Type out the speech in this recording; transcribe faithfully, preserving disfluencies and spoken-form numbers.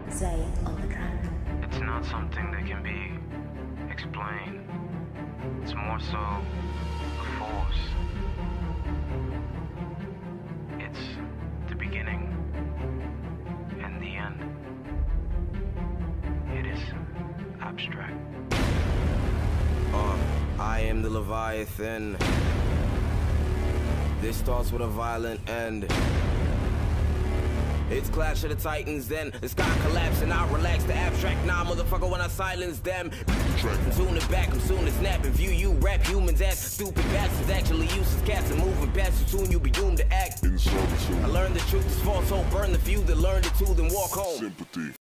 Zay on the track. It's not something that can be explained. It's more so a force. It's the beginning and the end. It is abstract. Uh, I am the Leviathan. This starts with a violent end. It's Clash of the Titans, then the sky collapsing. I relax the abstract. Nah, motherfucker, when I silence them. I'm tune it back, I'm soon to snap and view you. Rap humans as stupid bastards, actually useless cats and moving past you. Soon you'll be doomed to act. I learned the truth is false, hope burn the few that learned it too, then walk home. Sympathy.